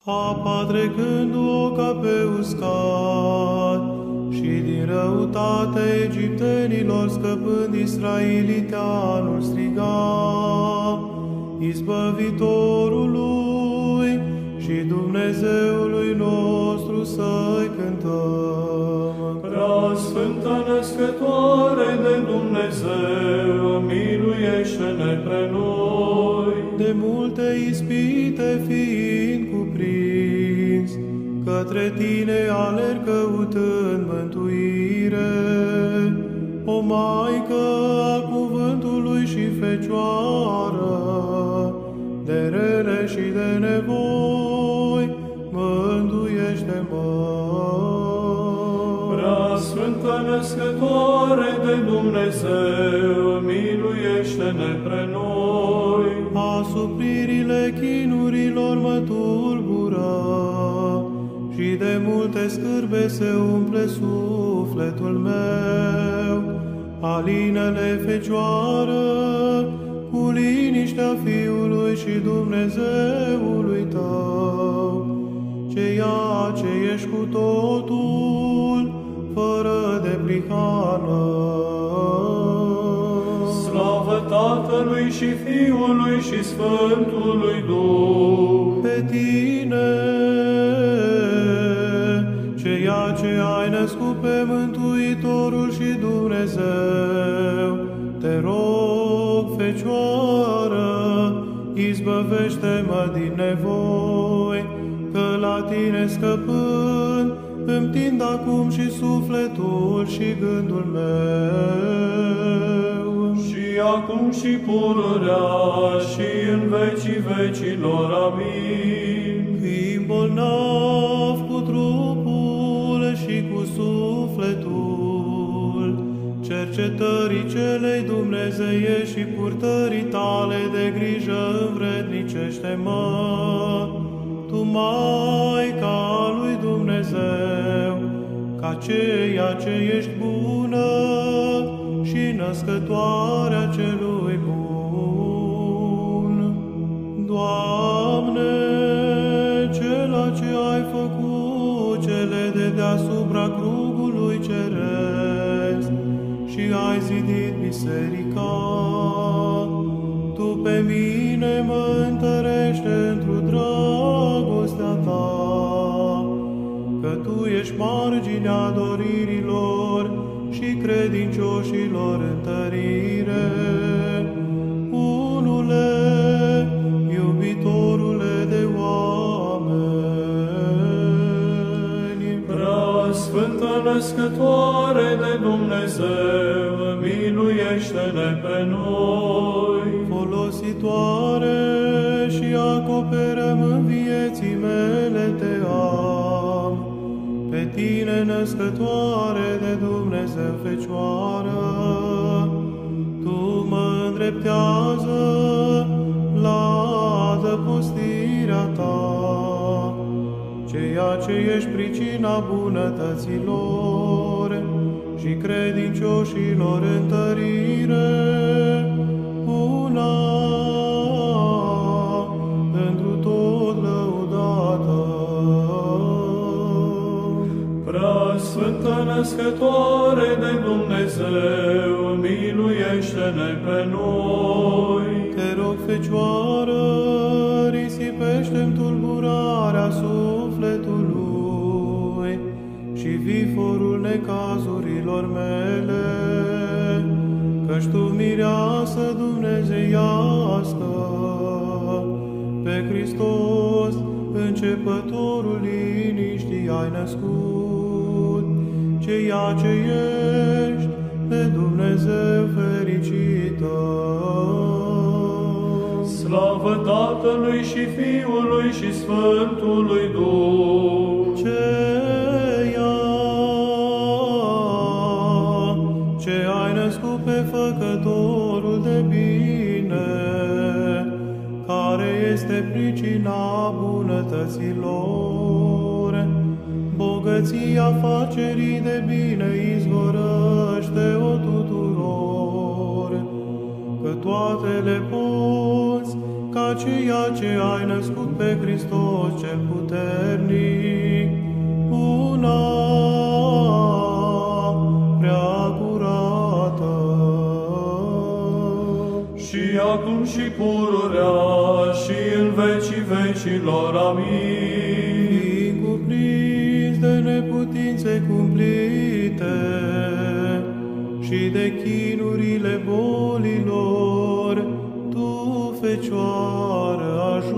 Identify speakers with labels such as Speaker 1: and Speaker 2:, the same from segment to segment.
Speaker 1: apa trecându-o ca pe uscat, și din răutatea egiptenilor scăpând israeliteanul striga, Izbăvitorului și Dumnezeului nostru să-i cântăm.
Speaker 2: Prea Sfântă Născătoare de Dumnezeu, miluiește-ne pre noi.
Speaker 1: De multe ispite fiind cuprins, către Tine alerg căutând mântuire, o Maică a cuvântului și Fecioară, de rele și de nevoi, mântuiește-mă.
Speaker 2: Prea Sfântă Născătoare de Dumnezeu, miluiește-ne pre noi.
Speaker 1: Asupririle chinurilor mă tulbură, și de multe scârbe se umple sufletul meu. Alinele Fecioară, cu liniștea Fiului și Dumnezeului Tău, ceea ce ești cu totul, fără de prihană.
Speaker 2: Slavă Tatălui și Fiului și Sfântului Duh.
Speaker 1: Pe Tine, ceea ce ai născut pe Mântuitorul și Dumnezeu, te rog, Fecioară, izbăvește-mă din nevoi, că la Tine scăpând, îmi tind acum și sufletul și gândul meu.
Speaker 2: Și acum și pururea și în vecii vecilor. Amin.
Speaker 1: Fiind bolnav cu trupul și cu sufletul, cercetării celei dumnezeiești și purtării Tale de grijă învrednicește-mă, Tu, Maica lui Dumnezeu, ca ceea ce ești bună și născătoarea celui bun. Doamne, cela ce ai făcut cele de deasupra crugului ceresc și ai zidit biserica, Tu pe mine mă întărește într-o dragostea Ta, că Tu ești marginea doririlor și credincioșilor întărire. Unule, iubitorule de oameni,
Speaker 2: Prea Sfântă Născătoare de Dumnezeu, miluiește-ne pe noi.
Speaker 1: folositoare și acoperământ vieții mele te am, pe Tine, Născătoare de Dumnezeu, Fecioară, Tu mă îndreptează la adăpostirea Ta, ceea ce ești pricina bunătăților și credincioșilor întărire, una întru tot lăudată.
Speaker 2: Prea Sfântă Născătoare de Dumnezeu, miluiește-ne pe noi.
Speaker 1: Te rog, Fecioară, risipește-mi tulburarea sufletului și viforul necazurilor mele, căci Tu, mireasă dumnezeiască, pe Hristos, începătorul liniștii, ai născut, ceea ce ești de Dumnezeu fericită.
Speaker 2: Slavă Tatălui și Fiului și Sfântului Duh.
Speaker 1: Ceea ce ai născut pe Făcătorul de bine, care este pricina bunătăților, bogăția facerii de bine izvorăște-o tuturor, că toate le poți ca aceea ce ai născut pe Hristos cel puternic, una prea curată.
Speaker 2: Și acum și pururea și în vecii vecilor. Amin.
Speaker 1: Fiind cuprins de neputințe cumplite și de chinurile bolilor, Tu, Fecioară,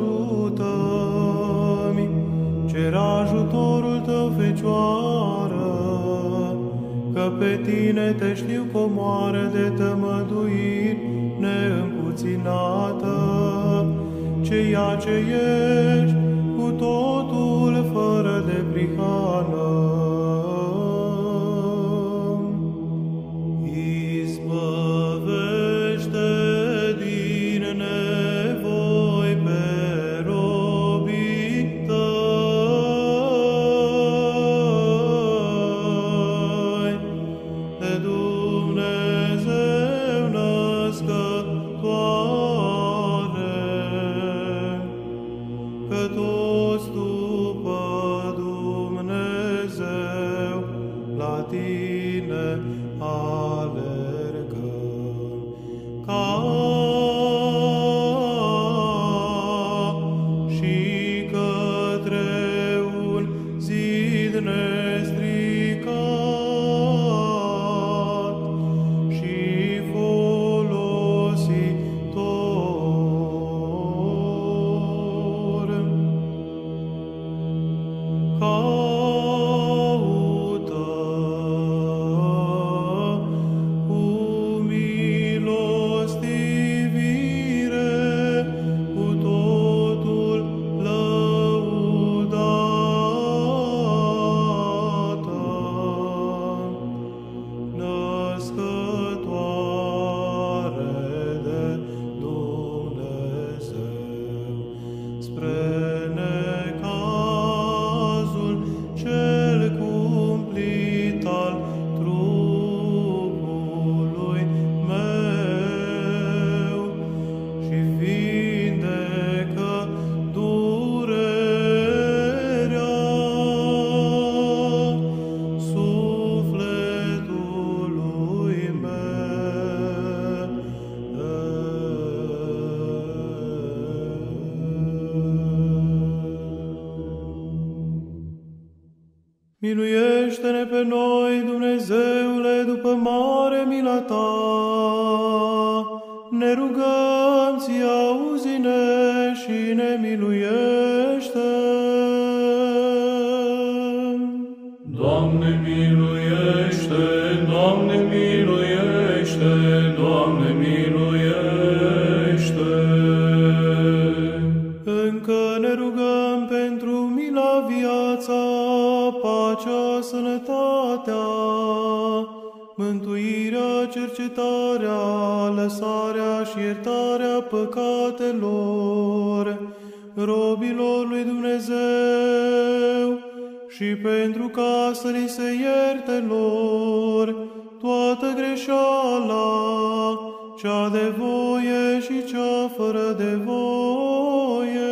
Speaker 1: ajută-mi. Cer ajutorul Tău, Fecioară, că pe Tine te știu comoară de tămăduiri neîmpuținată, ceea ce ești cu totul fără de prihană. Izbăvește din nevoi pe robii Tăi, de Dumnezeu născătoare, că toți după Dumnezeu la Tine alergăm. Ca și către un zid nestricat și folositor, caută cu milostivire, cu totul lăudată, născătoare de Dumnezeu, spre necazul cel cumplit al trupului meu și vindecă durerea sufletului meu. Miluiește-ne pe noi, Dumnezeule, după mare mila Ta. Ne rugăm, Ție, auzi-ne și ne miluiește.
Speaker 2: Doamne miluiește, Doamne miluiește, Doamne miluiește.
Speaker 1: Încă ne rugăm pentru mila, viața, pacea, sănătatea, mântuirea, cercetarea, lăsarea și iertarea păcatelor robilor lui Dumnezeu și pentru ca să li se ierte lor toată greșeala, cea de voie și cea fără de voie.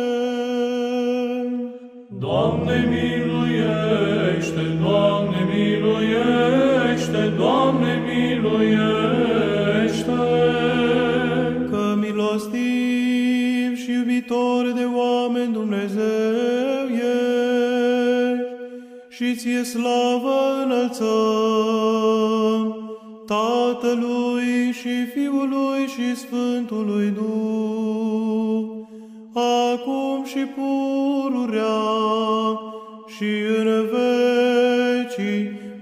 Speaker 2: Doamne miluiește, Doamne miluiește, Doamne miluiește.
Speaker 1: Că milostiv și iubitor de oameni Dumnezeu ești și Ție slavă înălțăm, Tatălui și Fiului și Sfântului Duh, acum și pururea și în vecii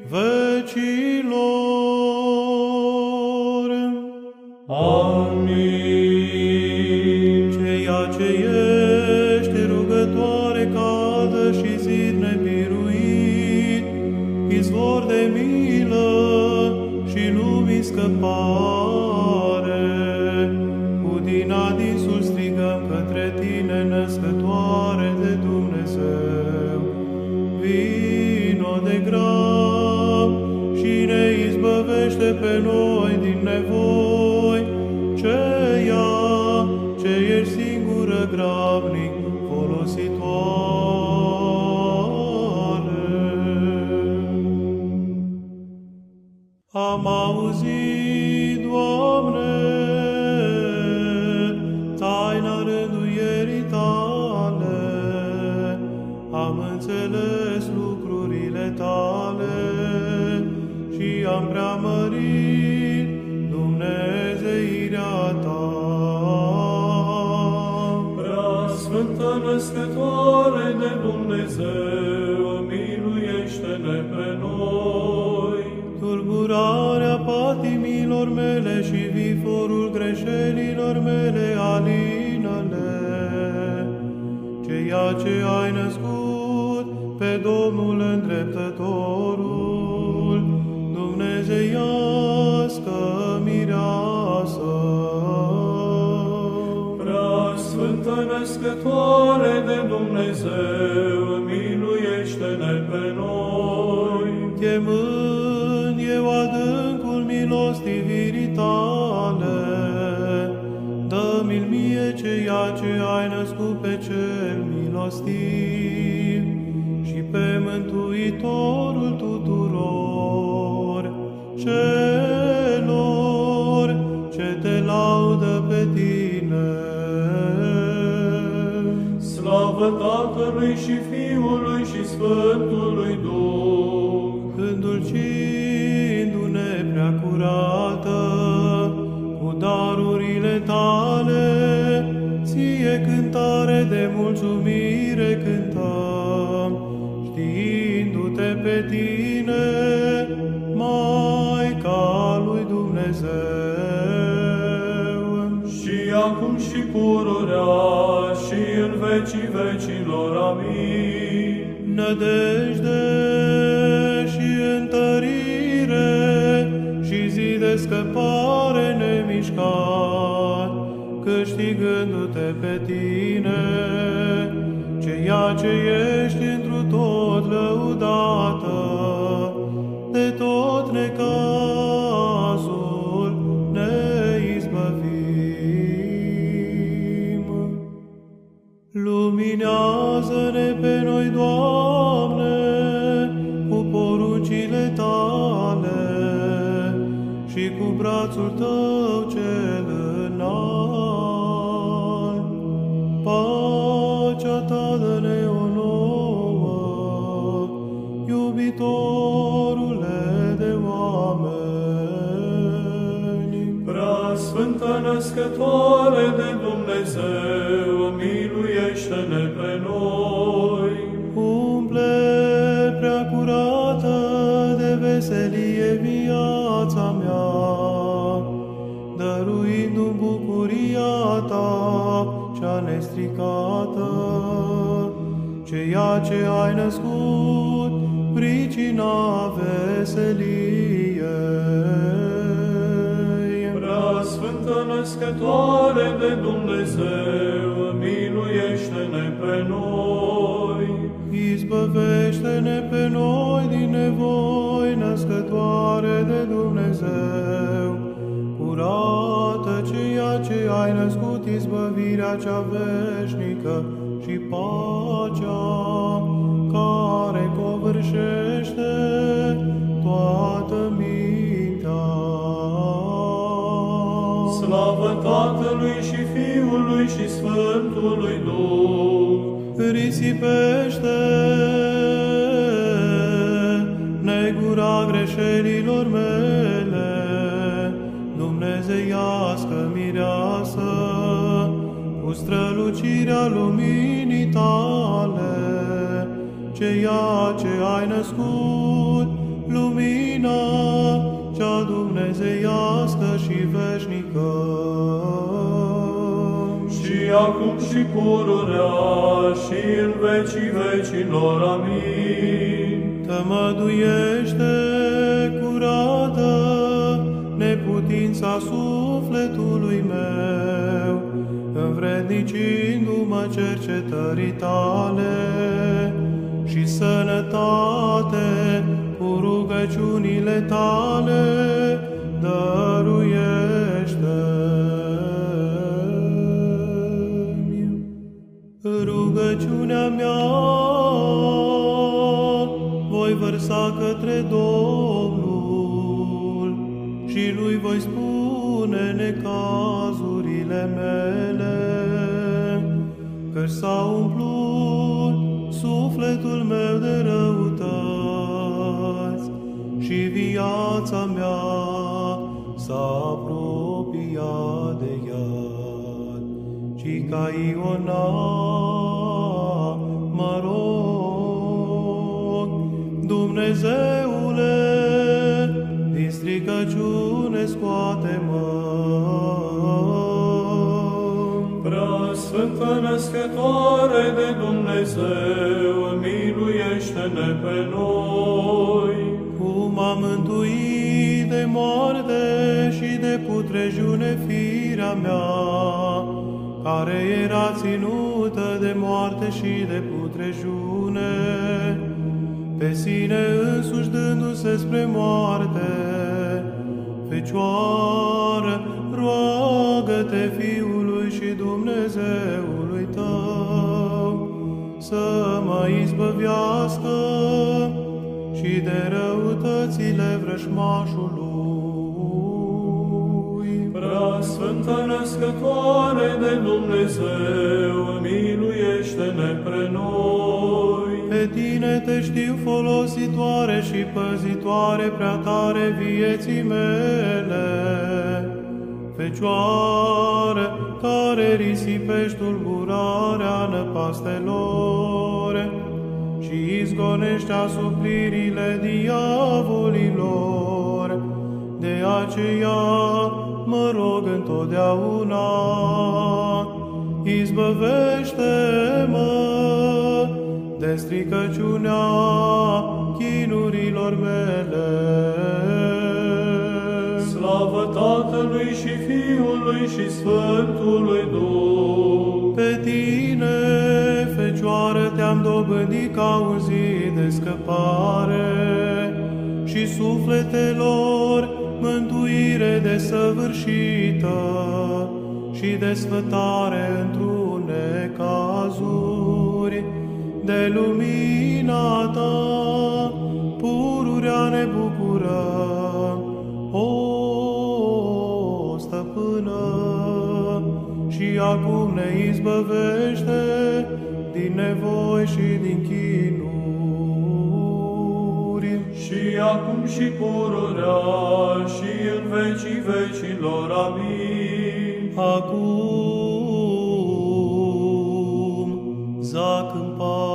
Speaker 1: vecilor.
Speaker 2: Amin.
Speaker 1: Ceea ce ești rugătoare caldă și zid nebiruit, izvor de milă și lumii scăpare, cu din adinsul strigăm către Tine, născătoare de Dumnezeu. Vino de grab și ne izbăvește pe noi din nevoi, ceea ce ești singură am înțeles lucrurile tale și am preamărit Dumnezeirea ta.
Speaker 2: Prea Sfântă Născătoare de Dumnezeu, miluiește-ne pe noi.
Speaker 1: Tulburarea patimilor mele și viforul greșelilor mele alină-le. Ceea ce ai născut pe Domnul îndreptătorul, dumnezeiască mireasă.
Speaker 2: Prea Sfântă Născătoare de Dumnezeu, miluiește-ne pe noi.
Speaker 1: Chemând eu adâncul milostivirii tale, dă-mi-l mie ceea ce ai născut pe cel milostiv și pe Mântuitorul tuturor celor ce te laudă pe tine.
Speaker 2: Slavă Tatălui și Fiului și Sfântului Duh,
Speaker 1: Îndulcindu-ne prea curată cu darurile tale, ție cântare de mulțumire cântăm, știindu-te pe tine, Maica lui Dumnezeu.
Speaker 2: și acum și pururea și în vecii vecilor. Amin.
Speaker 1: Nădejde și întărire și zi de scăpare nemișcat, câștigându-te pe tine, ceea ce ești întru tot lăudată, de tot necazul ne izbăvim. Luminează-ne pe noi, Doamne, cu poruncile tale și cu brațul tău cel înalt. Pacea ta dă-ne o nouă, iubitorule de oameni.
Speaker 2: Prea Sfântă Născătoare de Dumnezeu, miluiește-ne pe noi.
Speaker 1: Umple prea curată de veselie viața mea, dăruindu-mi bucuria ta cea nestricată, ceea ce ai născut, pricina veseliei.
Speaker 2: Prea Sfântă Născătoare de Dumnezeu, miluiește-ne pe noi.
Speaker 1: Izbăvește-ne pe noi din nevoi, Născătoare de Dumnezeu. Curată ceea ce ai născut, izbăvirea cea veșnică și pacea care covârșește toată mintea.
Speaker 2: Slavă Tatălui și Fiului și Sfântului Duh,
Speaker 1: Risipește negura greșelilor mele, dumnezeiască mireasă, cu strălucirea luminii tale, ceea ce ai născut, lumina cea dumnezeiască și veșnică.
Speaker 2: și acum și pururea și în vecii vecilor. Amin.
Speaker 1: Tămăduiește curată neputința sufletului meu, învrednicindu-mă cercetării tale și sănătate cu rugăciunile tale dăruiește-mi. Rugăciunea mea voi vărsa către Domnul și lui voi spune necazurile mele, că s-a umplut sufletul sufletul meu de răutăți și viața mea s-a apropiat de iad, și ca Iona mă rog, Dumnezeule, din stricăciune scoate-mă.
Speaker 2: Preasfântă Născătoare de Dumnezeu, miluiește-ne pe noi.
Speaker 1: Cum am mântuit de moarte și de putrejiune firea mea, care era ținută de moarte și de putrejiune, pe sine însuși dându-se spre moarte, Fecioară, roagă-te Fiului și Dumnezeului tău să mă izbăvească și de răutățile vrăjmașului.
Speaker 2: Preasfântă Născătoare de Dumnezeu, miluiește-ne pre noi.
Speaker 1: Pe tine te știu folositoare și păzitoare prea tare vieții mele, Fecioară, care risipești tulburarea năpastelor și izgonești asupririle diavolilor, de aceea mă rog întotdeauna, izbăvește-mă de stricăciunea chinurilor mele.
Speaker 2: Slavă Tatălui și Fiului și Sfântului Duh!
Speaker 1: Pe tine, Fecioară, te-am dobândit ca un zid de scăpare și sufletelor mântuire desăvârșită și desfătare într-un necazuri. De lumina ta pururea ne bucurăm, o Stăpână, și acum ne izbăvește din nevoi și din chinuri.
Speaker 2: Și acum și pururea și în vecii vecilor. Amin.
Speaker 1: Acum zac în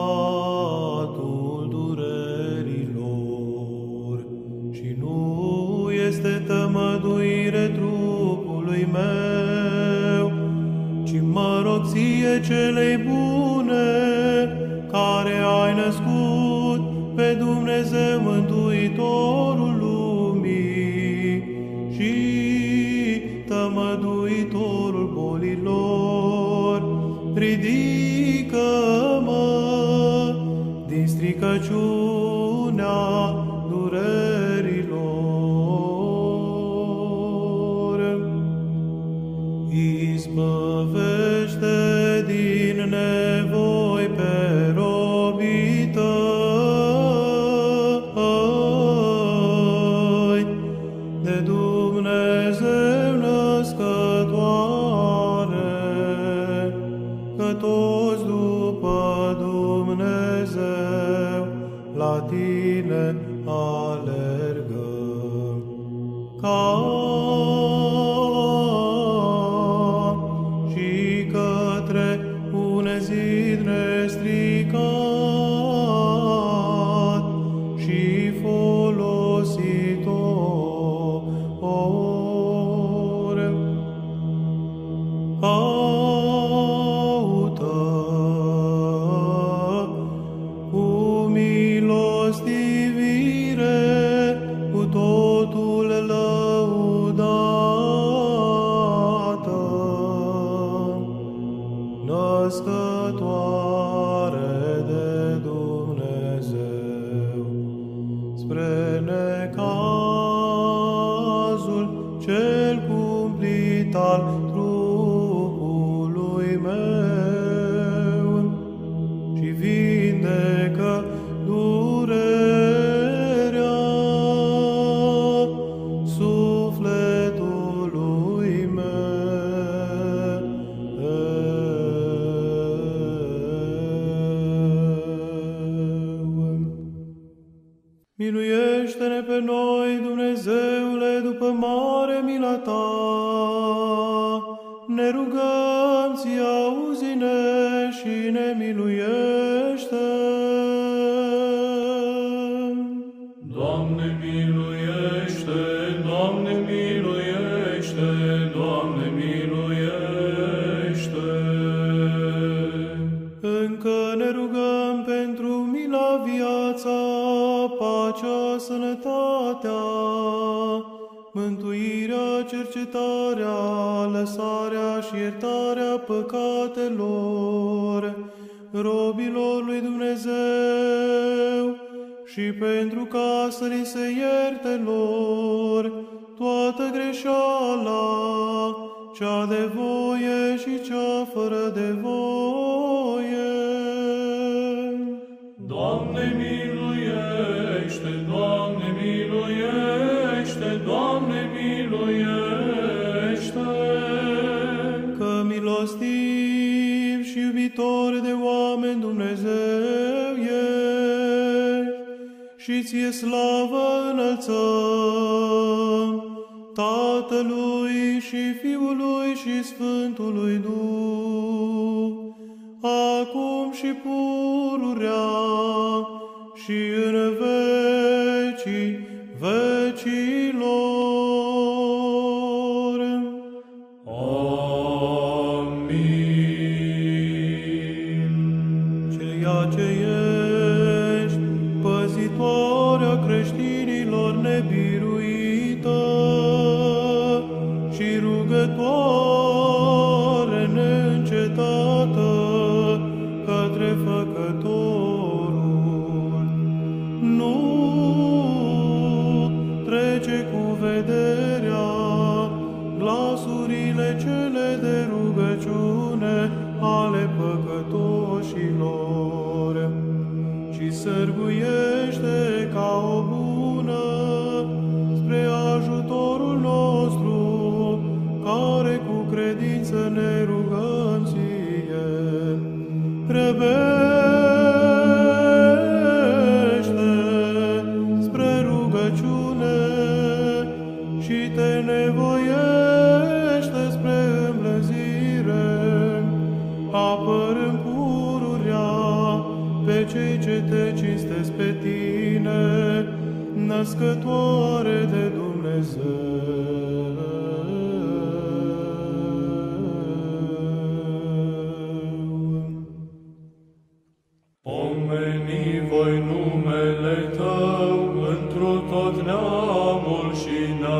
Speaker 1: patul durerilor și nu este tămăduire trupului meu, ci mă rog ție celei bune, care ai născut pe Dumnezeu Mântuitorul lumii și tămăduitorul bolilor. Ridică-mă din stricăciunea durerilor. Izbăvește din nevoi pe robii tăi, de Dumnezeu născătoare, că toți după Dumnezeu la tine alergăm. Și către un zid nestricat și folositor, caută cu milostivire, cu totul lăudată, Născătoare de Dumnezeu, spre necazul cel cumplit al trupului meu, și vindecă durerea sufletului meu. Miluiește-ne pe noi, Dumnezeule, după mare mila Ta. Ne rugăm, Ție, auzi-ne și ne miluiește.
Speaker 2: Doamne, miluiește! Doamne, miluiește! Doamne, miluiește!
Speaker 1: Încă ne rugăm pentru mila, viața, pacea, sănătatea, mântuirea, cercetarea, lăsarea și iertarea păcatelor robilor lui Dumnezeu și pentru ca să li se ierte lor toată greșeala, cea de voie și cea fără de voie.
Speaker 2: Doamne, miluiește! Doamne, miluiește! Doamne, miluiește!
Speaker 1: Că milostiv și iubitor de oameni Dumnezeu ești și Ție slavă înălțăm, Tatălui și Fiului și Sfântului Duh, acum și pururea și în vecii vecilor.
Speaker 2: Amin.
Speaker 1: Ceea ce ești, păzitoarea creștinilor nebiruită și rugătoare neîncetată către Făcătorul, nu trece cu vederea glasurile cele de rugăciune ale păcătoșilor, ci sârguiește ca o bună spre ajutorul nostru, care cu credință ne rugăm Ție. Grăbește spre rugăciune și te nevoiește spre îmblânzire, apărând pururea pe cei ce te cinstesc pe Tine, născătoare de Dumnezeu.
Speaker 2: Pomeni voi numele Tău întru tot neamul și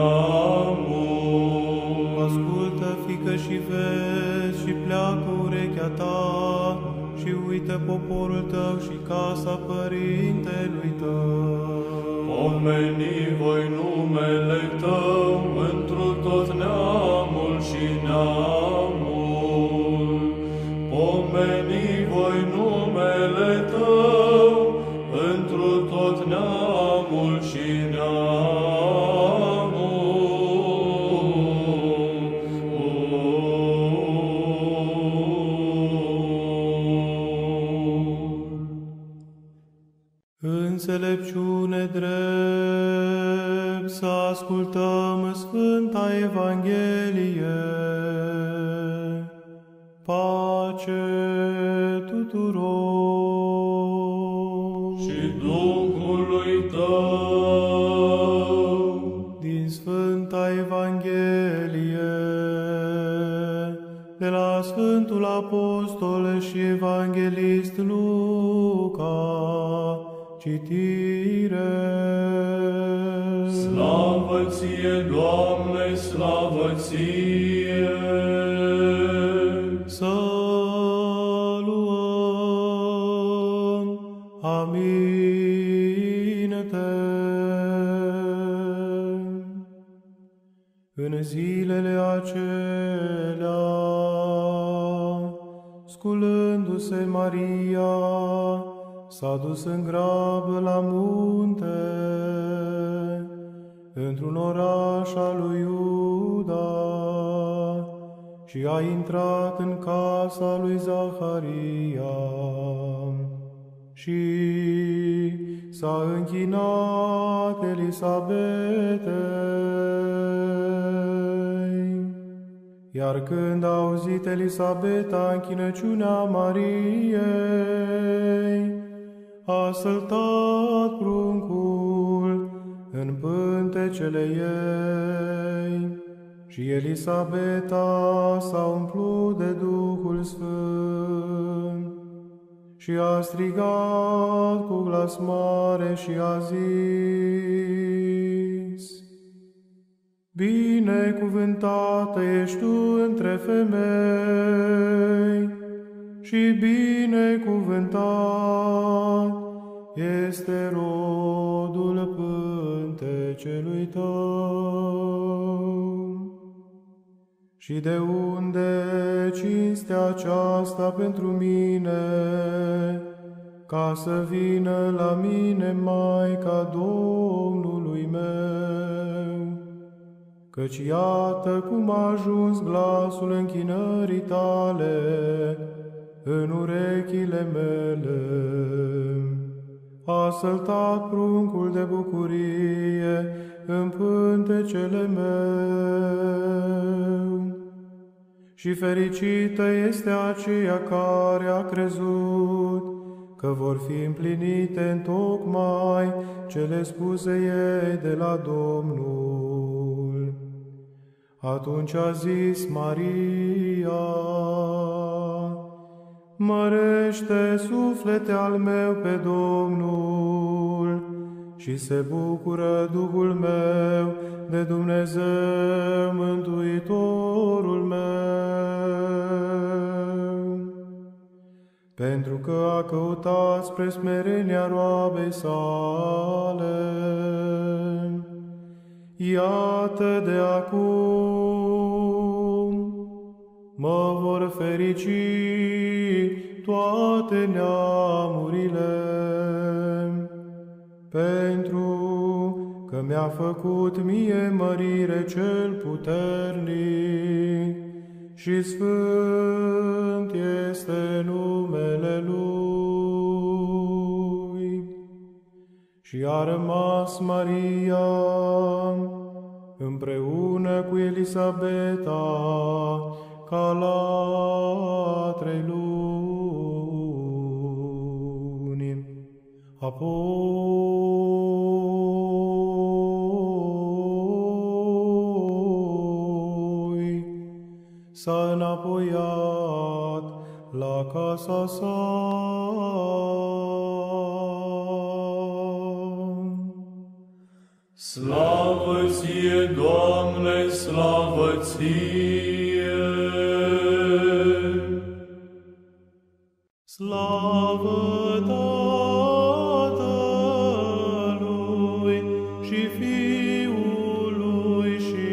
Speaker 2: neamul.
Speaker 1: Ascultă, fică, și vezi și pleacă urechea ta și uită poporul Tău și casa părintelui Tău.
Speaker 2: Pomeni voi numele Tău întru tot neamul și neamul. Pomeni voi numele Tău întru tot neamul și
Speaker 1: Înțelepciune drept, să ascultăm Sfânta Evanghelie. Pace tuturor!
Speaker 2: și Duhului Tău.
Speaker 1: Din Sfânta Evanghelie, de la Sfântul Apostol și Evanghelist Luca, citire.
Speaker 2: Slavă Ție, Doamne, slavă Ție!
Speaker 1: Să luăm aminte. În zilele acelea, sculându-se Maria, s-a dus în grabă la munte, într-un oraș al lui Iuda, și a intrat în casa lui Zaharia și s-a închinat Elisabetei. Iar când a auzit Elisabeta închinăciunea Mariei, a săltat pruncul în pântecele ei și Elisabeta s-a umplut de Duhul Sfânt și a strigat cu glas mare și a zis: Binecuvântată ești tu între femei și binecuvântat este rodul pântecelui tău. Și de unde cinstea aceasta pentru mine, ca să vină la mine Maica Domnului meu? Căci iată cum a ajuns glasul închinării tale în urechile mele. A săltat pruncul de bucurie în pântecele meu. Și fericită este aceea care a crezut că vor fi împlinite întocmai cele spuse ei de la Domnul. Atunci a zis Maria: Mărește, suflete al meu, pe Domnul, și se bucură Duhul meu de Dumnezeu Mântuitorul meu, pentru că a căutat spre smerenia roabei sale. Iată de acum mă vor ferici toate neamurile, pentru că mi-a făcut mie mărire cel puternic și sfânt este numele Lui. Și a rămas Maria împreună cu Elisabeta ca la 3 luni. Apoi s-a înapoiat la casa sa.
Speaker 2: Slavă ție, Doamne, slavă ție!
Speaker 1: Slavă Tatălui și Fiului și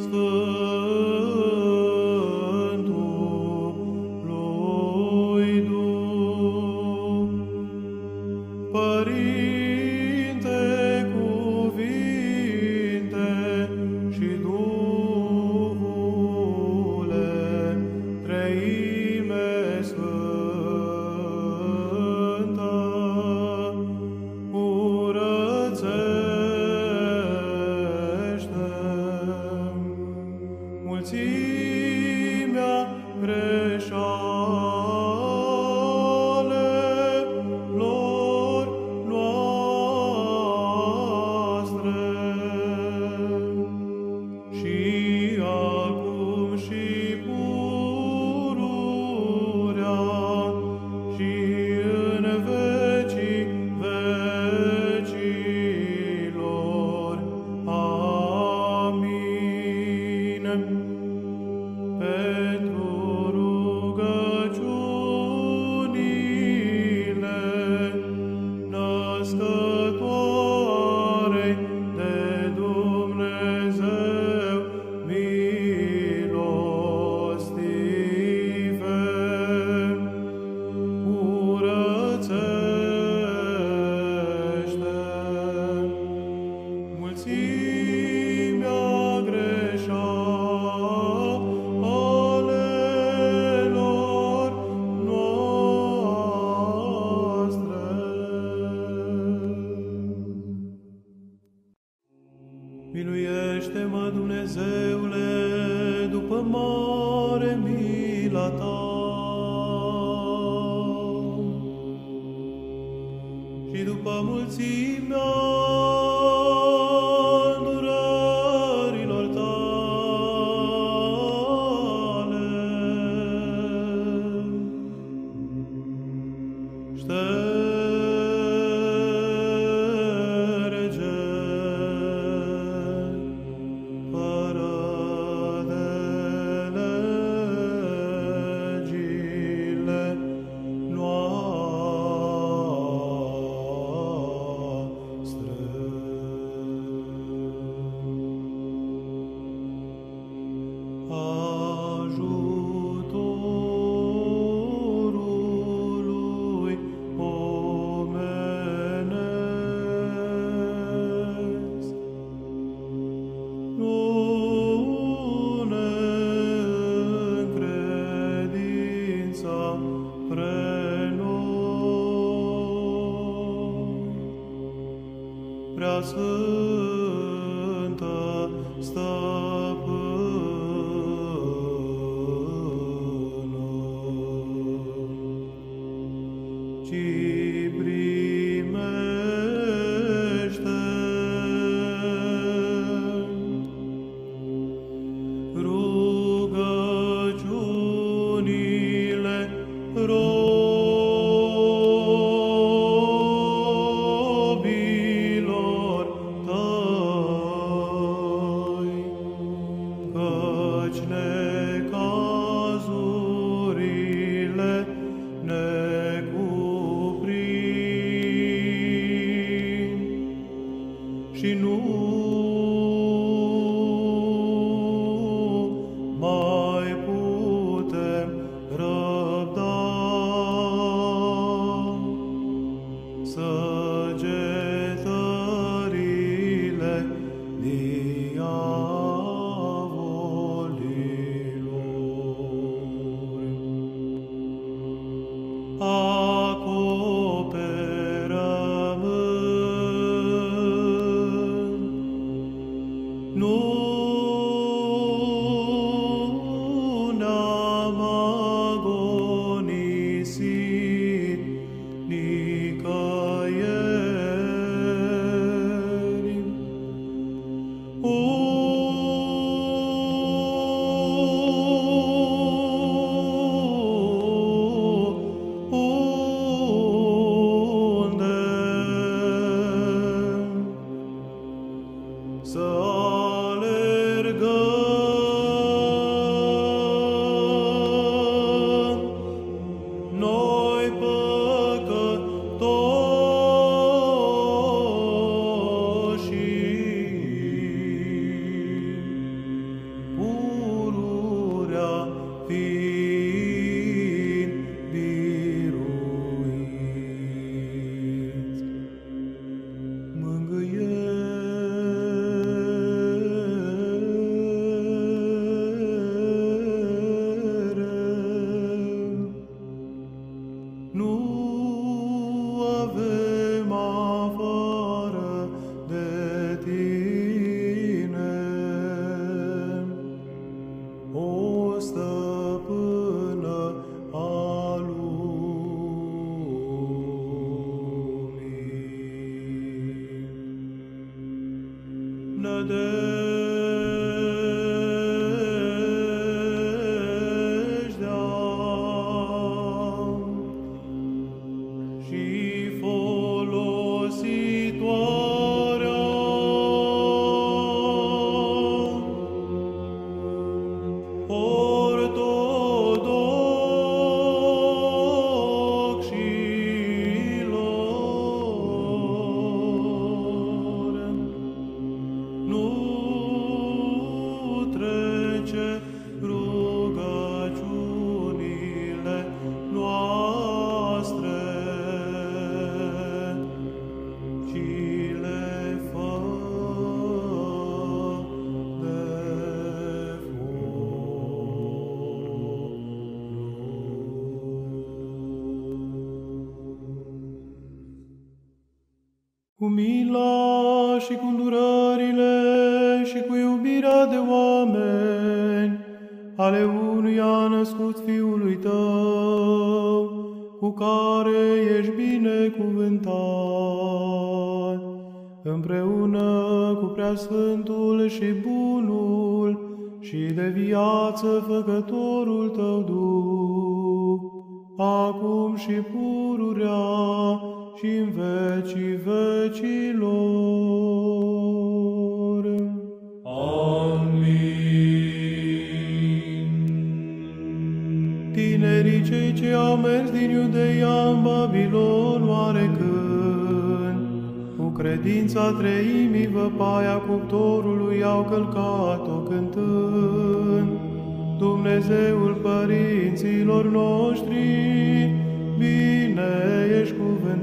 Speaker 1: Sfântului Duh. Părinte, cuvinte și Duhule, Treime Sfântă, curățește mulțimea greșalelor noastre și acum și pururea și în vecii vecilor. Amin. Pentru rugăciunile născătoarei de Dumnezeu milostive, curățește mulțimea greșalelor noastre. Miluiește-mă, Dumnezeule, după mare mila Ta și după mulțimea îndurărilor Tale. Ajutorului omenesc, nu ne încredința pre noi. Prea Sfântă Stăpână, ci primește rugăciunile robilor Tăi, căci necazurile ne cuprind și nu mai putem răbda. Săgetările diavolilor acoperământ, nu ne-am agonisit nicăieri. Unde să alergăm noi păcătoșii, pururea fiind biruiți. Nu avem afară de Tine o stăpână a lumii. Nădejdea și folositoarea ortodoxilor, nu cu mila și cu îndurările și cu iubirea de oameni, ale unuia născut Fiului Tău, cu care ești binecuvântat, împreună cu Preasfântul și Bunul și de viață Făcătorul Tău Duh, acum și pururea și în vecii vecilor.
Speaker 2: Amin.
Speaker 1: Tinerii cei ce au mers din Iudeia în Babilon oarecând, cu credința treimii văpaia cuptorului au călcat-o cântând, Dumnezeul părinților noștri, bine ești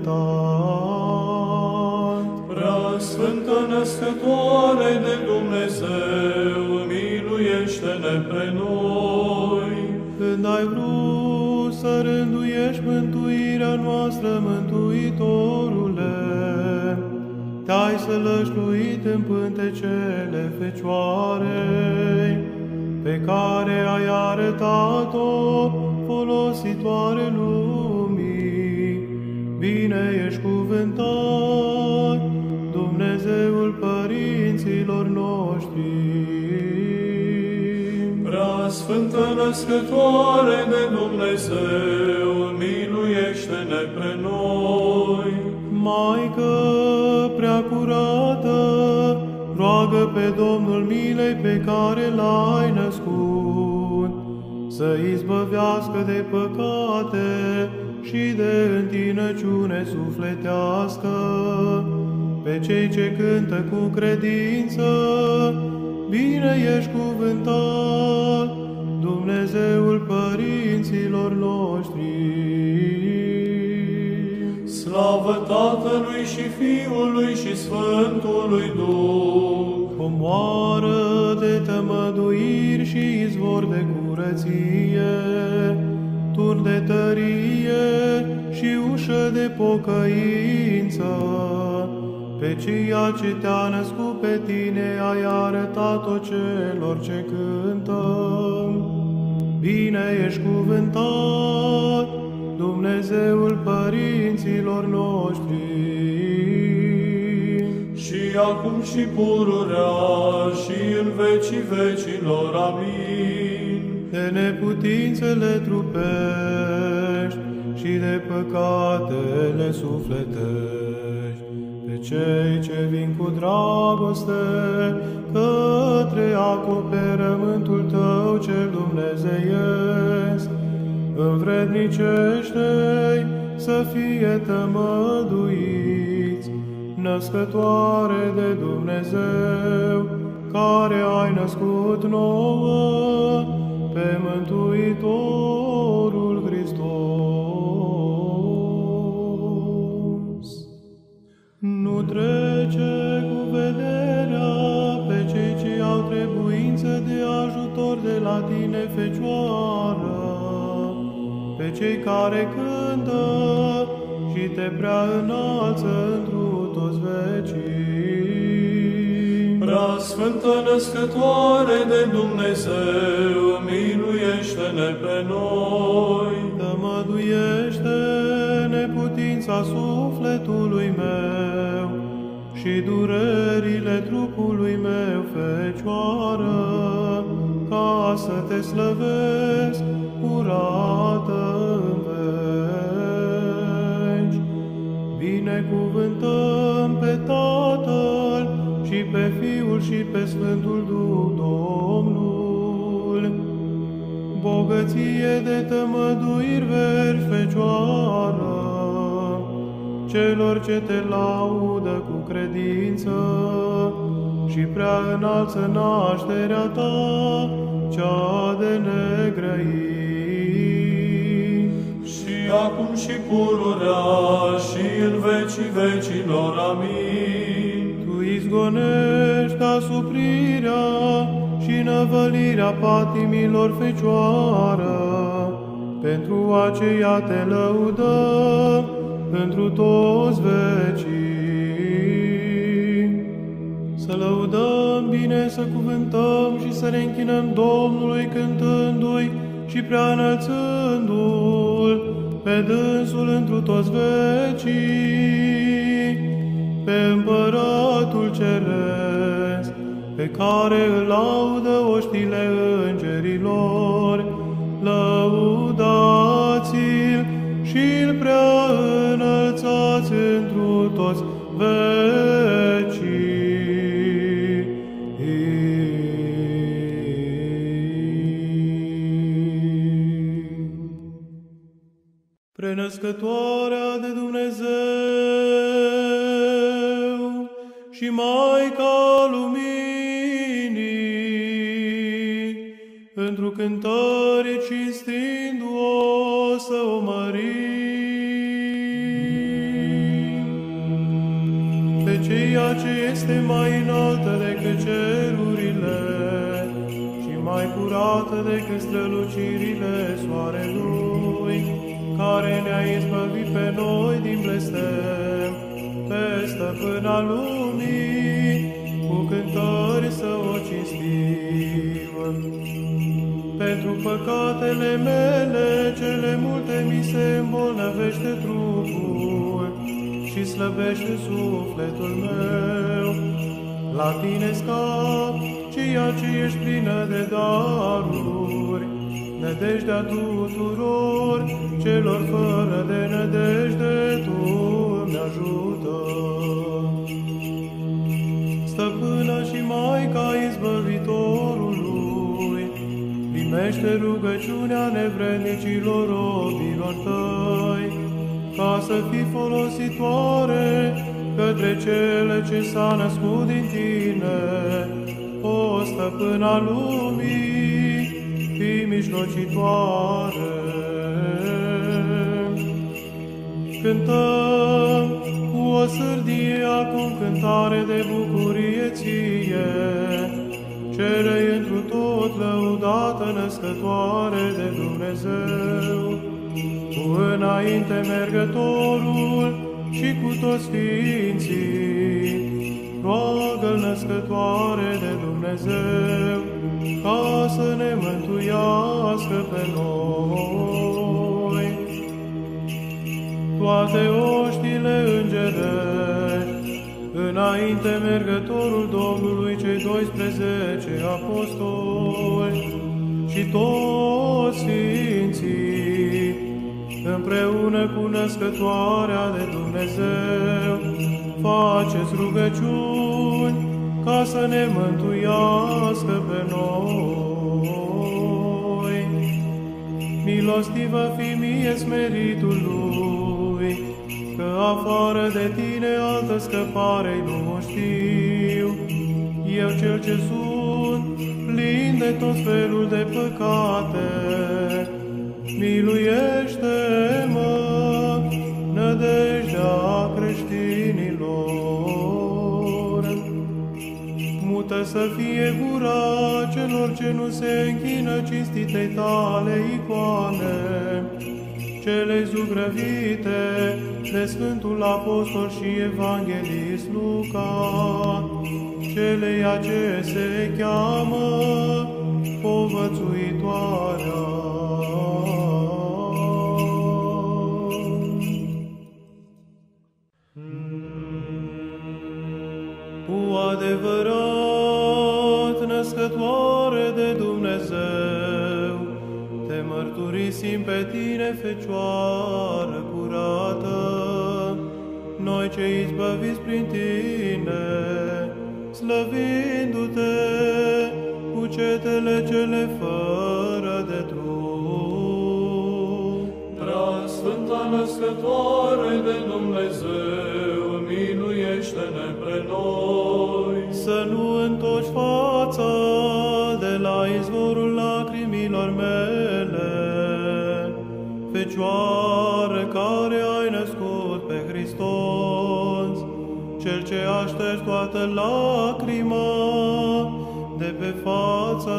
Speaker 1: cuvântat.
Speaker 2: Prea Sfântă Născătoare de Dumnezeu, miluiește-ne pe noi.
Speaker 1: Când ai vrut să rânduiești mântuirea noastră, Mântuitorule, te-ai sălășluit în pântecele Fecioarei, pe care ai arătat-o folositoare lumii. Bine ești cuvântat, Dumnezeul părinților noștri.
Speaker 2: Prea Sfântă Născătoare de Dumnezeu, miluiește-ne pe noi.
Speaker 1: Maică prea curată, roagă pe Domnul milei pe care l-ai născut, să izbăvească de păcate și de întinăciune sufletească pe cei ce cântă cu credință. Bine ești cuvântat, Dumnezeul părinților noștri.
Speaker 2: Slavă Tatălui și Fiului și Sfântului Duh!
Speaker 1: Comoară de tămăduiri și izvor de curăție, tur de tărie și ușă de pocăință, pe ceea ce te-a născut pe tine ai arătat-o celor ce cântă. Bine ești cuvântat, Dumnezeul părinților noștri.
Speaker 2: Și acum și pururea și în vecii vecilor. Amin.
Speaker 1: De neputințele trupești și de păcatele sufletești, pe cei ce vin cu dragoste către acoperământul Tău cel dumnezeiesc, învrednicește-i să fie tămăduiți, Născătoare de Dumnezeu, care ai născut nouă pe Mântuitorul Hristos. Nu trece cu vederea pe cei ce au trebuință de ajutor de la tine, Fecioară, pe cei care cântă și te prea înalță întru toți vecii.
Speaker 2: Prea Sfântă Născătoare de Dumnezeu, miluiește-ne pe noi.
Speaker 1: Tămăduiește neputința sufletului meu și durerile trupului meu, Fecioară, ca să te slăvesc curată în veci. Binecuvântăm pe Tatăl și pe Fiul și pe Sfântul Duh, Domnul. Bogăție de tămăduiri veri, Fecioară, celor ce te laudă cu credință și prea înalță nașterea ta, cea de negrăit.
Speaker 2: Și acum și pururea și în vecii vecilor. Amin.
Speaker 1: Tu izgonești asuprirea și năvălirea patimilor, Fecioară, pentru aceea te lăudăm întru toți vecii. bine să cuvântăm și să ne închinăm Domnului cântându-i și prea înălțându-L pe dânsul întru toți vecii, pe Împăratul Ceresc, pe care îl laudă oștile îngerilor, lăudați-l și îl prea înălțați întru toți vecii. Prenăscătoarea de Dumnezeu și Maica Luminii, întru cântări cinstindu-o să o mărim, pe ceea ce este mai înaltă decât cerurile și mai curată decât strălucirile soarelui, care ne-a izbăvit pe noi din blestem, pe stăpâna lumii, cu cântări să o cinstim. Pentru păcatele mele cele multe mi se îmbolnăvește trupul și slăbește sufletul meu. La tine scap, ceea ce ești plină de daruri, nădejdea tuturor celor fără de nădejde, Tu îmi ajută. Stăpâna și Maica izbăvitorului, primește rugăciunea nevrednicilor robilor Tăi, ca să fii folositoare către cele ce s-a născut din Tine, o Stăpâna lumii, fii mijlocitoare. Cântăm cu o sârdie acum cântare de bucurie Ție, cele întru tot lăudată Născătoare de Dumnezeu, cu înainte mergătorul și cu toți sfinții, roagă-L Născătoare de Dumnezeu, ca să ne mântuiască pe noi. Toate oștile îngerești, înainte mergătorul Domnului, cei 12 apostoli și toți sfinții, împreună cu Născătoarea de Dumnezeu, faceți rugăciuni ca să ne mântuiască pe noi. Milostivă fi mie smeritul Lui, că afară de Tine altă scăpare-i nu știu. Eu cel ce sunt plin de tot felul de păcate, miluiește-mă, nădejdea creștinilor. Mută să fie gura celor ce nu se închină cinstitei Tale icoane, cele zugrăvite de Sfântul Apostol și Evanghelist Luca, celeia ce se cheamă Povățuitoarea. Cu adevărat, Născătoare de Dumnezeu, Te mărturisim pe Tine, Fecioară curată, noi ce izbăviți prin Tine, slăvindu-Te cu cetele cele fără de trup.
Speaker 2: Prea Sfânta Născătoare de Dumnezeu, miluiește-ne pre noi.
Speaker 1: Să nu întorci fața de la izvorul lacrimilor mele, Fecioară care ai născut pe Hristos, Cel ce aștept toată lacrima de pe fața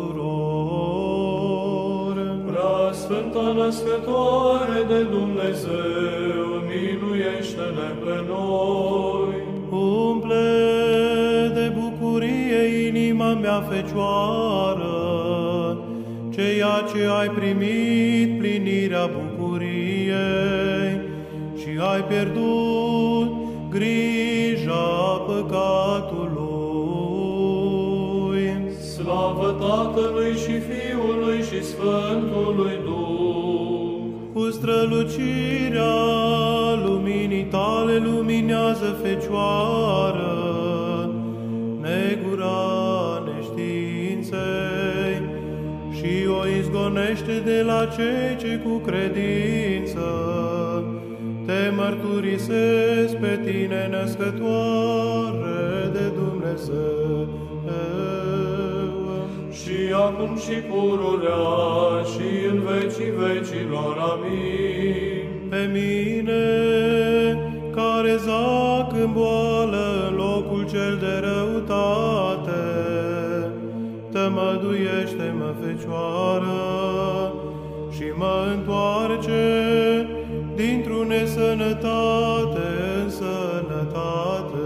Speaker 1: tuturor.
Speaker 2: Prea Sfânta Născătoare de Dumnezeu, miluiește-ne pe noi.
Speaker 1: Umple de bucurie inima Fecioară, ceea ce ai primit plinirea bucuriei și ai pierdut grija păcatului.
Speaker 2: Slavă Tatălui și Fiului și Sfântului Duh!
Speaker 1: Cu strălucirea luminii tale luminează Fecioară, negura neștiinței, și o izgonește de la cei ce cu credință te mărturisesc pe tine, născătoare de Dumnezeu.
Speaker 2: Și acum și pururea și în vecii vecilor. Amin.
Speaker 1: Pe mine, care zac în boală în locul cel de răutate, tămăduiește-mă, Fecioară, și mă întoarce dintr-o nesănătate în sănătate.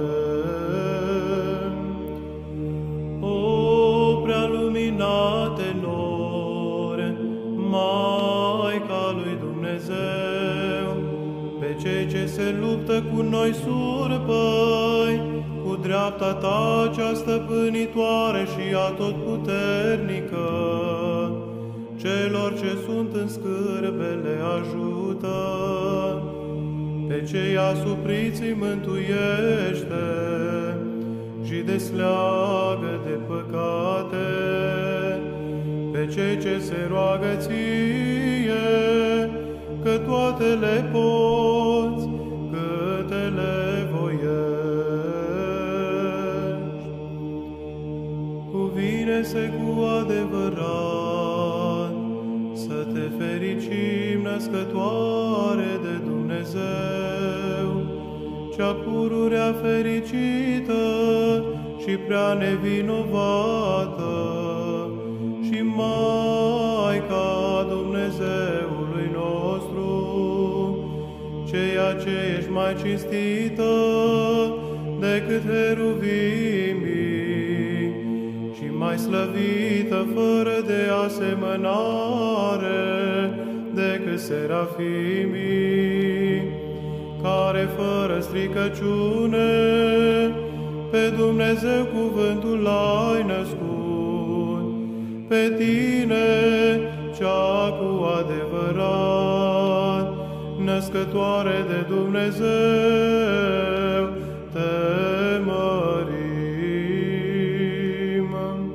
Speaker 1: O prea luminate nori, Maica lui Dumnezeu, pe cei ce se luptă cu noi surpăi, cu dreapta ta cea stăpânitoare și atotputernică, celor ce sunt în scârbe le ajută, pe cei asupriți îi mântuiește și desleagă de păcate, pe cei ce se roagă ție, că toate le poți, câte le voiești. Cuvine-se cu adevărat să te fericim, născătoare de Dumnezeu, cea pururea fericită și prea nevinovată, și Maica Dumnezeului nostru, ceea ce ești mai cinstită decât heruvimii și mai slăvită fără de asemănare decât serafimii, care fără stricăciune pe Dumnezeu cuvântul l-ai născut, pe tine cea cu adevărat, născătoare de Dumnezeu, te mărim.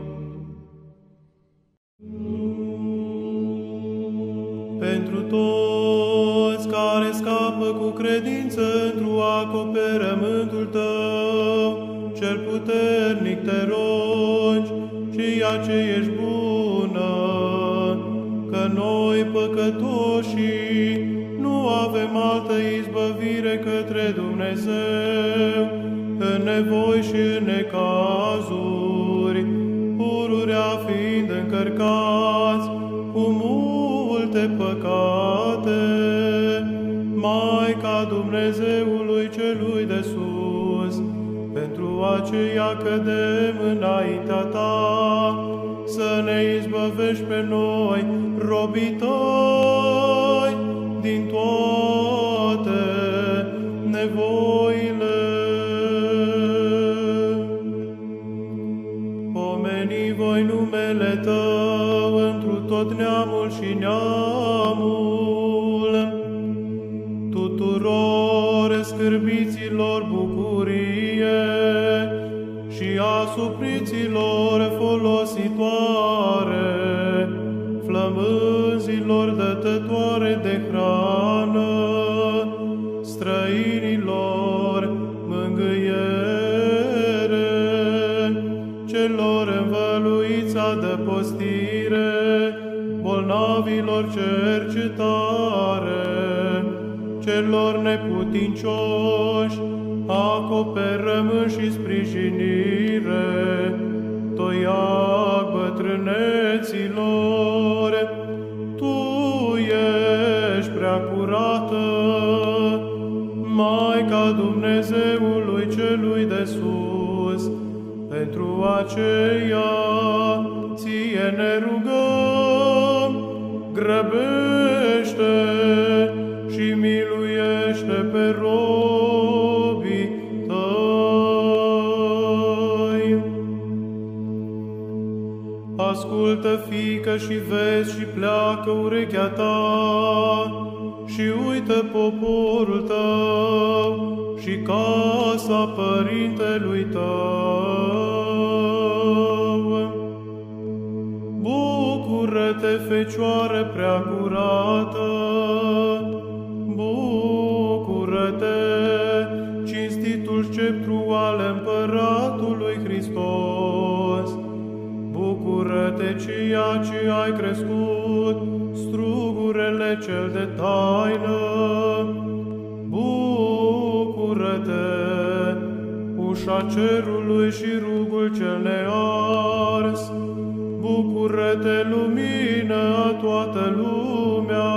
Speaker 1: Pentru toți care scapă cu credință într-o acoperământul tău, cel puternic te rogi, ceea ce ești bună, că noi păcătoșii nu avem altă izbăvire către Dumnezeu, în nevoi și în necazuri, pururea fiind încărcați cu multe păcate. Maica Dumnezeului celui de sus, pentru aceea cădem înaintea ta, să ne izbăvești pe noi, robii tăi, din toate nevoile. Pomeni voi numele tău întru tot neamul și neamul, tuturor scârbiților bucurie și asupriților folositoare, flămânzilor dătătoare de hrană, străinilor mângâiere, celor învăluiți adăpostire, bolnavilor cercetare, celor neputincioși, acoperământ și sprijinire, toiac bătrâneților. Tu ești prea curată, Maica Dumnezeului celui de sus, Pentru aceea, ție ne rugăm, grăbește și miluiește pe robii tăi. Ascultă, fiică, și vezi și pleacă urechea ta și uită poporul tău și casa părintelui tău. Bucură-te, Fecioară prea curată, bucură-te, cinstitul sceptru al Împăratului Hristos. Bucură-te, ceea ce ai crescut, strugurele cel de taină. Bucură-te, ușa cerului și rugul cel nears. Bucură-te, lumină a toată lumea.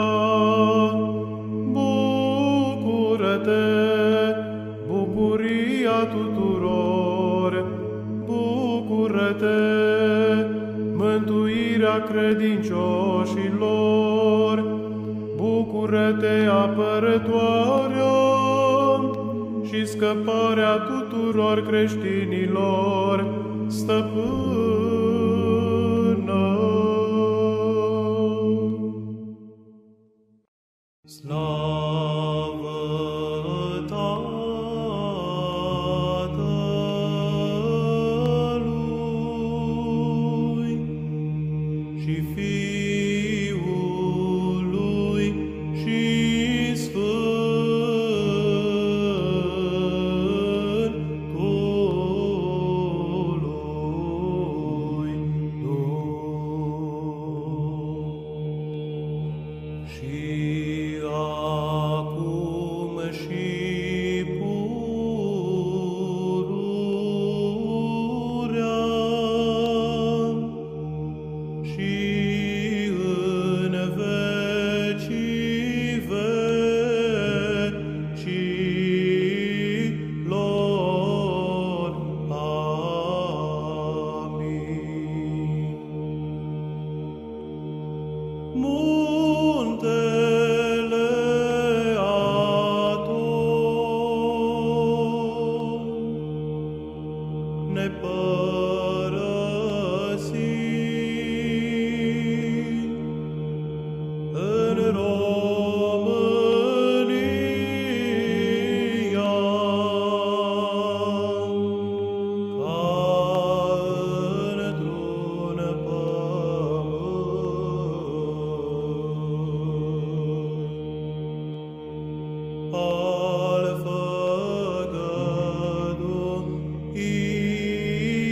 Speaker 1: Bucură-te, bucuria tuturor. Bucură-te, mântuirea credincioșilor. Bucură-te, apărătoarea și scăparea tuturor creștinilor, stăpână. Slavă Tatălui și Fiului și Sfântului Duh. Și acum și pururea și în vecii vecilor. Amin. Muntele Aton nepărăsit în România, ca într-un pământ al făgăduirii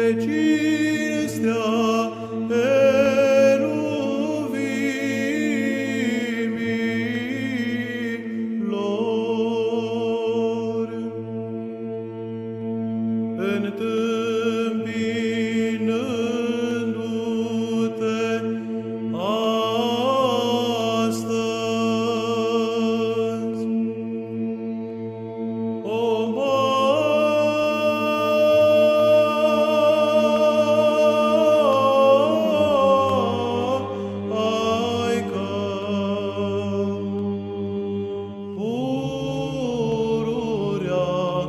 Speaker 1: cinstea eluvimilor. Întâmpinându-te astăzi, o Maică pururea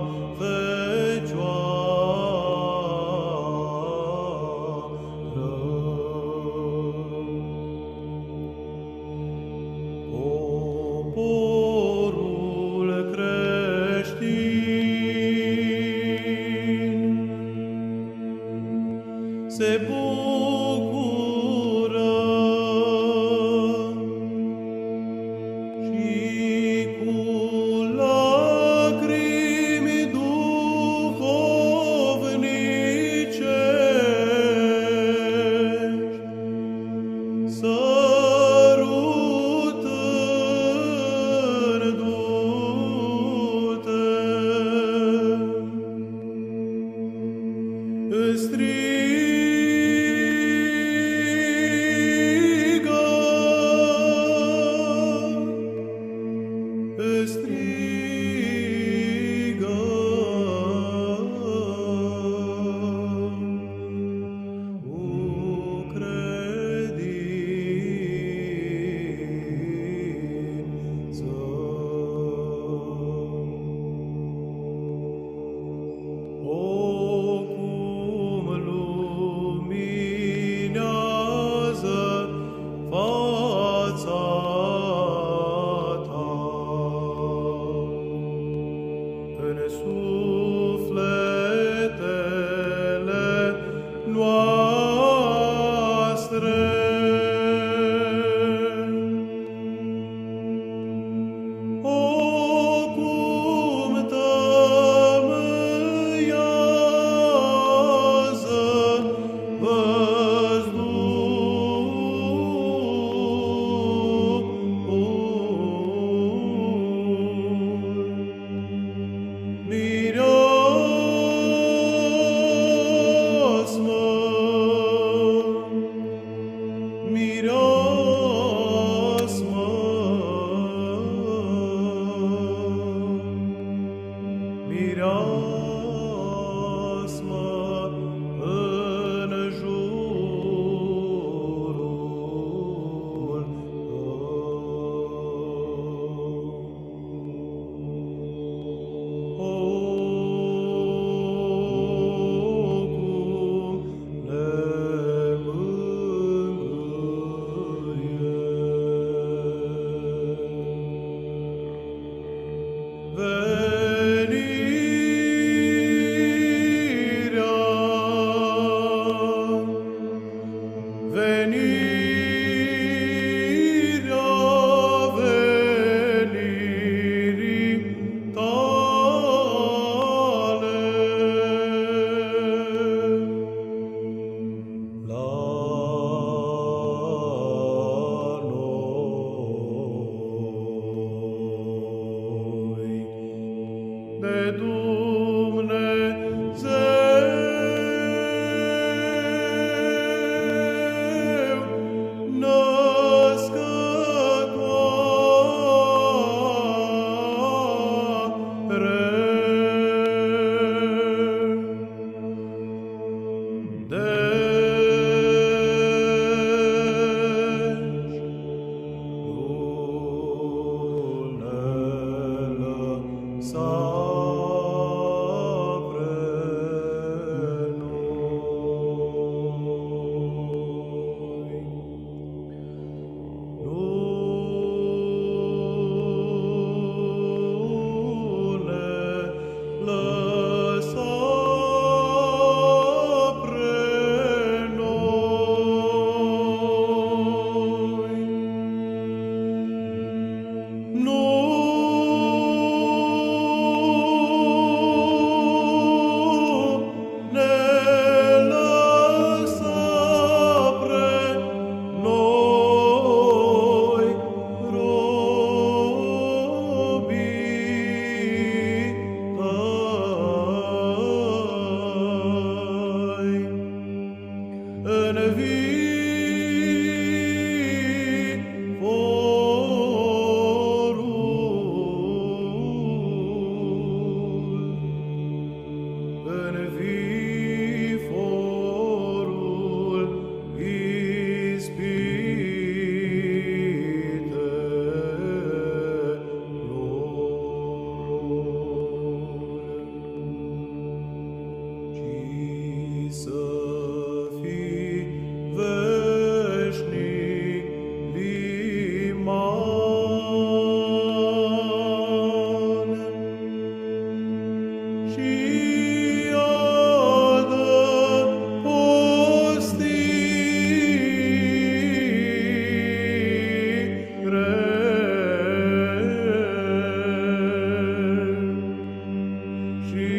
Speaker 1: Fecioară, poporul creștin se bucură și cu lacrimi duhovnicești, sărutându-te, îți strigă, îți strigă, cu credință. O, cum luminează fața ta în sufletele noastre. O, cum tămâiază văzduhul. Mireasmă, mireasmă, mireasmă în jurul tău. O, cum ne mângâiești.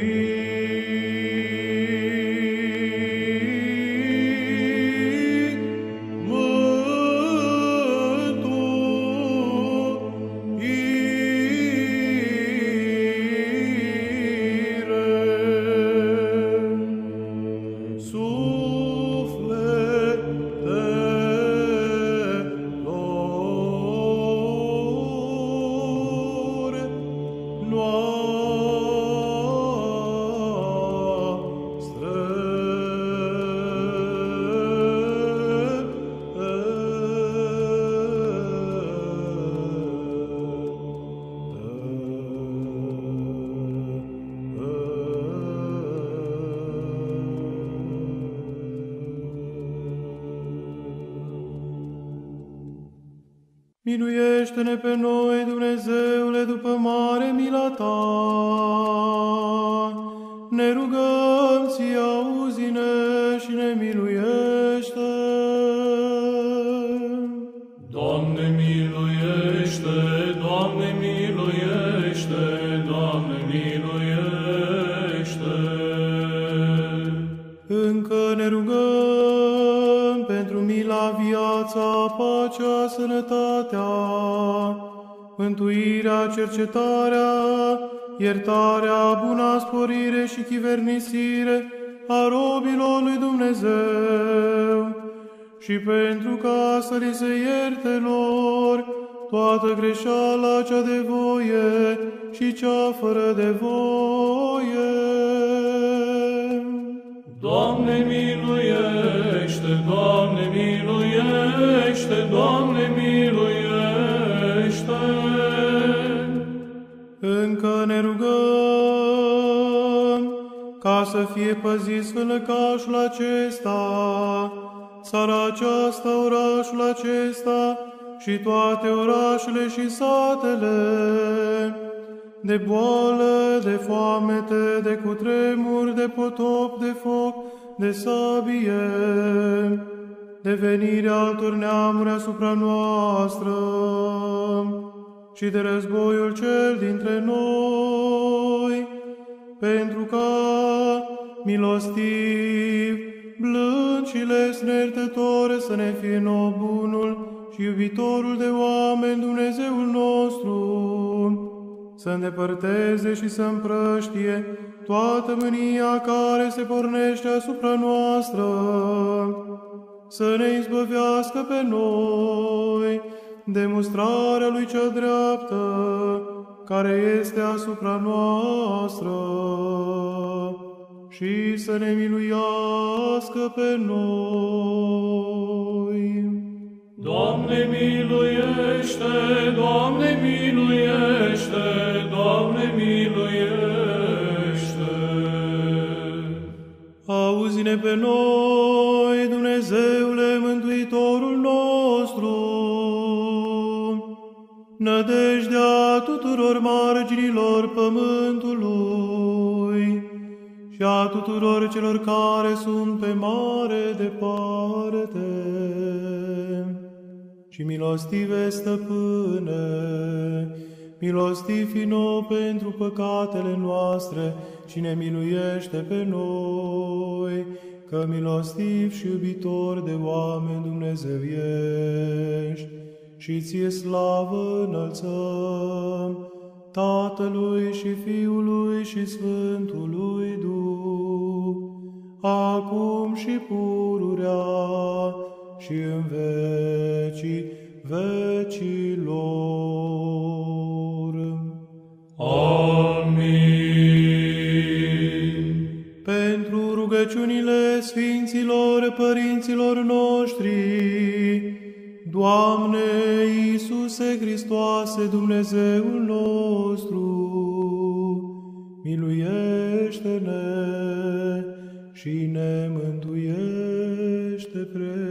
Speaker 1: Miluiește-ne pe noi, Dumnezeule, după mare mila Ta. Ne rugăm, Ție, auzi-ne și ne miluiește.
Speaker 2: Doamne, miluiește, Doamne, miluiește, Doamne, miluiește.
Speaker 1: Încă ne rugăm pentru mila, viața, pacea, sănătatea, mântuirea, cercetarea, iertarea, buna sporire și chivernisire a robilor lui Dumnezeu și pentru ca să li se ierte lor toată greșeala cea de voie și cea fără de voie.
Speaker 2: Doamne, miluiește, Doamne, miluiește, Doamne, miluiește.
Speaker 1: Încă ne rugăm ca să fie păzit sfânăcașul acesta, țara aceasta, orașul acesta și toate orașele și satele, de boală, de foamete, de cutremur, de potop, de foc, de sabie, de venirea altor neamuri asupra noastră și de războiul cel dintre noi, pentru ca, milostiv, blând și lesne-iertător să ne fie nouă bunul și iubitorul de oameni Dumnezeul nostru, să îndepărteze și să împrăștie toată mânia care se pornește asupra noastră, să ne izbăvească pe noi de mustrarea lui cea dreaptă, care este asupra noastră, și să ne miluiască pe noi.
Speaker 2: Doamne, miluiește, Doamne, miluiește, Doamne, miluiește.
Speaker 1: Auzi-ne pe noi, Dumnezeule, Mântuitorul nostru, nădejdea tuturor marginilor pământului și a tuturor celor care sunt pe mare departe. Și milostive stăpâne, milostiv fi nouă pentru păcatele noastre și ne miluiește pe noi, că milostiv și iubitor de oameni Dumnezeu ești. Și ție slavă înălțăm, Tatălui și Fiului și Sfântului Duh, acum și pururea și în vecii vecilor.
Speaker 2: Amin.
Speaker 1: Pentru rugăciunile Sfinților Părinților noștri, Doamne Iisuse Hristoase, Dumnezeul nostru, miluiește-ne și ne mântuiește pre